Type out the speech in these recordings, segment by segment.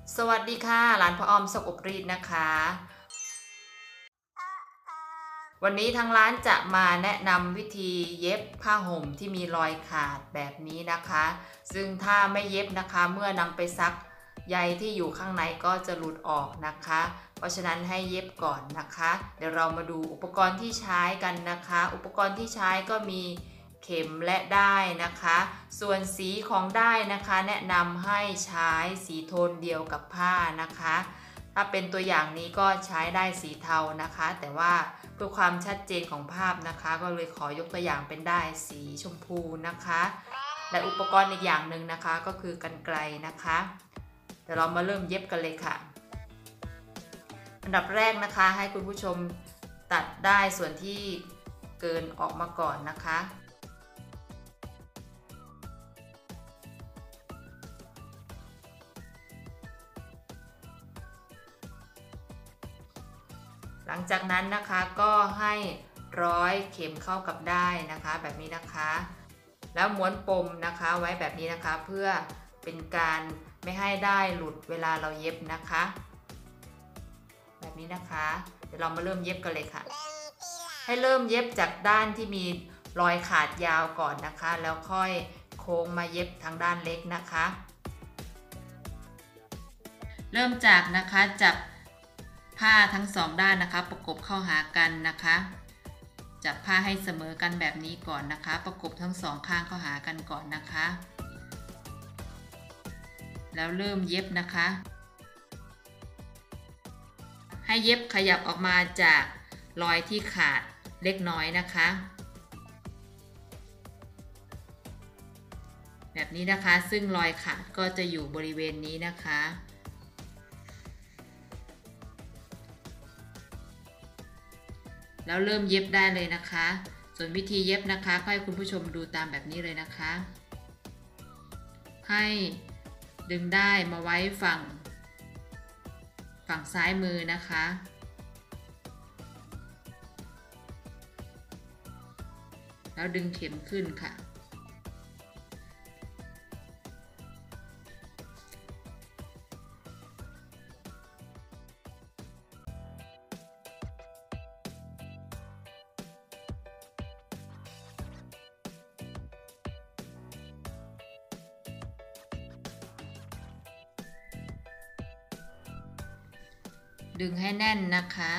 สวัสดีค่ะร้านพ่ออ้อมสกอบรีดนะคะวันนี้ทางร้านจะมาแนะนำวิธีเย็บผ้าห่มที่มีรอยขาดแบบนี้นะคะซึ่งถ้าไม่เย็บนะคะเมื่อนำไปซักใยที่อยู่ข้างในก็จะหลุดออกนะคะเพราะฉะนั้นให้เย็บก่อนนะคะเดี๋ยวเรามาดูอุปกรณ์ที่ใช้กันนะคะอุปกรณ์ที่ใช้ก็มีเข็มและด้ายนะคะส่วนสีของด้ายนะคะแนะนำให้ใช้สีโทนเดียวกับผ้านะคะถ้าเป็นตัวอย่างนี้ก็ใช้ได้สีเทานะคะแต่ว่าเพื่อความชัดเจนของภาพนะคะก็เลยขอยกตัวอย่างเป็นด้ายสีชมพูนะคะและอุปกรณ์อีกอย่างหนึ่งนะคะก็คือกรรไกรนะคะเดี๋ยวเรามาเริ่มเย็บกันเลยค่ะอันดับแรกนะคะให้คุณผู้ชมตัดด้ายส่วนที่เกินออกมาก่อนนะคะหลังจากนั้นนะคะก็ให้ร้อยเข็มเข้ากับด้ายนะคะแบบนี้นะคะแล้วม้วนปมนะคะไว้แบบนี้นะคะเพื่อเป็นการไม่ให้ด้ายหลุดเวลาเราเย็บนะคะแบบนี้นะคะเดี๋ยวเรามาเริ่มเย็บกันเลยค่ะให้เริ่มเย็บจากด้านที่มีรอยขาดยาวก่อนนะคะแล้วค่อยโค้งมาเย็บทางด้านเล็กนะคะเริ่มจากนะคะจับผ้าทั้งสองด้านนะคะประกบเข้าหากันนะคะจับผ้าให้เสมอกันแบบนี้ก่อนนะคะประกบทั้งสองข้างเข้าหากันก่อนนะคะแล้วเริ่มเย็บนะคะให้เย็บขยับออกมาจากรอยที่ขาดเล็กน้อยนะคะแบบนี้นะคะซึ่งรอยขาดก็จะอยู่บริเวณนี้นะคะแล้วเริ่มเย็บได้เลยนะคะส่วนวิธีเย็บนะคะให้คุณผู้ชมดูตามแบบนี้เลยนะคะให้ดึงได้มาไว้ฝั่งซ้ายมือนะคะแล้วดึงเข็มขึ้นค่ะดึงให้แน่นนะคะ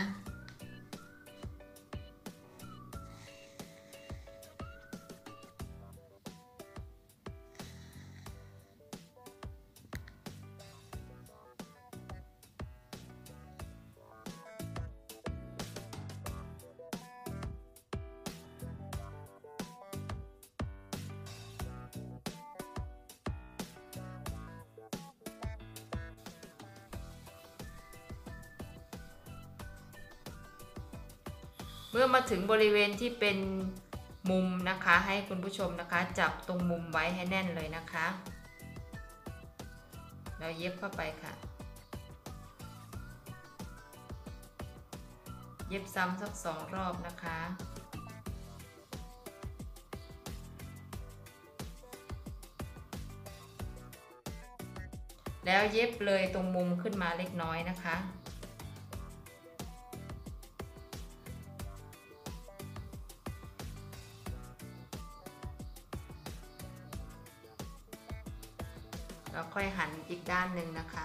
เมื่อมาถึงบริเวณที่เป็นมุมนะคะให้คุณผู้ชมนะคะจับตรงมุมไว้ให้แน่นเลยนะคะแล้วเย็บเข้าไปค่ะเย็บซ้ำสัก2 รอบนะคะแล้วเย็บเลยตรงมุมขึ้นมาเล็กน้อยนะคะแล้วค่อยหันอีกด้านหนึ่งนะคะ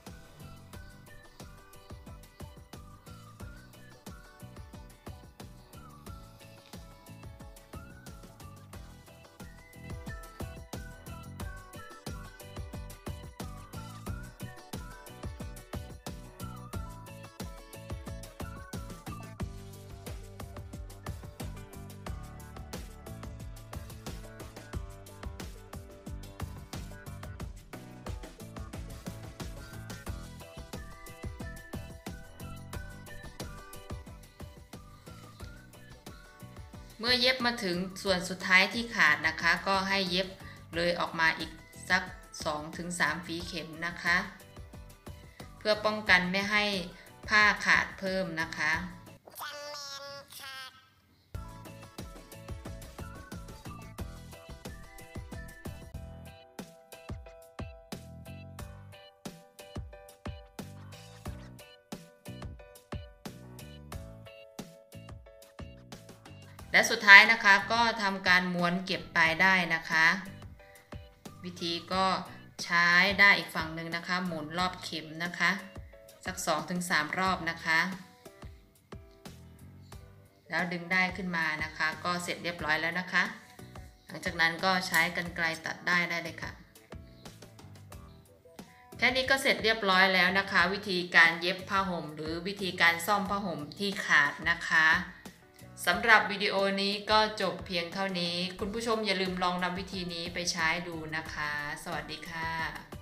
เมื่อเย็บมาถึงส่วนสุดท้ายที่ขาดนะคะก็ให้เย็บเลยออกมาอีกสัก 2-3 ฝีเข็มนะคะเพื่อป้องกันไม่ให้ผ้าขาดเพิ่มนะคะและสุดท้ายนะคะก็ทำการม้วนเก็บปลายได้นะคะวิธีก็ใช้ได้อีกฝั่งหนึ่งนะคะหมุนรอบเข็มนะคะสัก 2-3 รอบนะคะแล้วดึงได้ขึ้นมานะคะก็เสร็จเรียบร้อยแล้วนะคะหลังจากนั้นก็ใช้กรรไกรตัดได้เลยค่ะแค่นี้ก็เสร็จเรียบร้อยแล้วนะคะวิธีการเย็บผ้าห่มหรือวิธีการซ่อมผ้าห่มที่ขาดนะคะสำหรับวิดีโอนี้ก็จบเพียงเท่านี้คุณผู้ชมอย่าลืมลองนำวิธีนี้ไปใช้ดูนะคะสวัสดีค่ะ